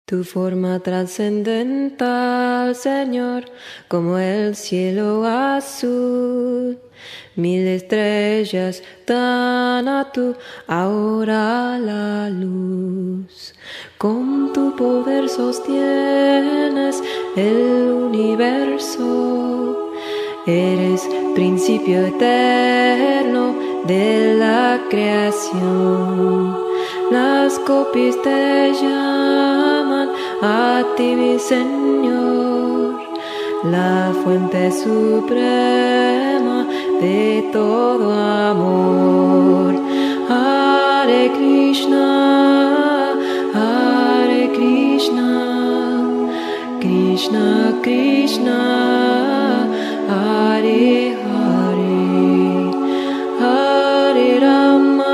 Tu forma trascendental, Señor, como el cielo azul. 1000 estrellas dan a tu aura la luz. Con tu poder sostienes el universo. Eres principio eterno de la creación. Las copias te llaman a ti, mi Señor, la fuente suprema de todo amor. Hare Krishna, Hare Krishna, Krishna Krishna, Hare Hare, Hare Rama,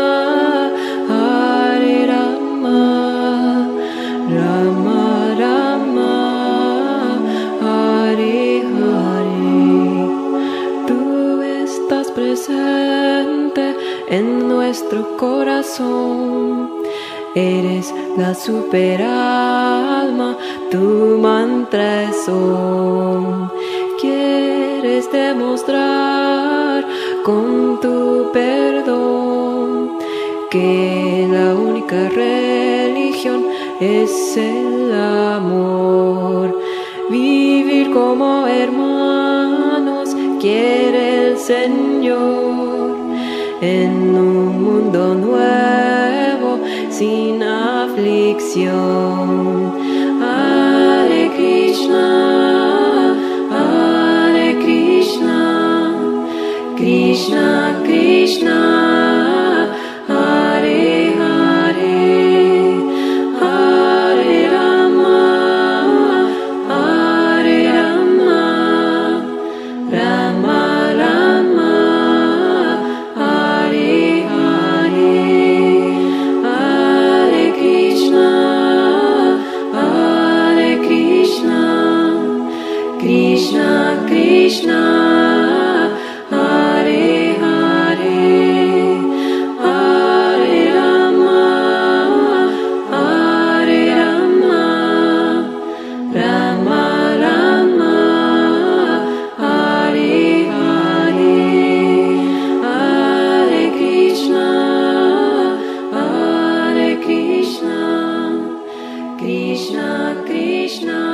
Hare Rama, Rama Rama, Hare Hare. Tú estás presente en nuestro corazón. Eres la superalma, tu mantra es Om. Quieres demostrar con tu perdón que la única religión es el amor. Vivir como hermanos quiere el Señor en un mundo nuevo sin aflicción. Hare Krishna, Hare Krishna, Krishna Krishna, Hare Hare, Hare Rama, Hare Rama, Rama Rama, Hare Hare, Hare Krishna, Hare Krishna, Krishna Krishna, Hare Hare, Hare Rama, Hare Rama, Rama Rama, Hare Hare, Hare Krishna, Hare Krishna, Krishna Krishna.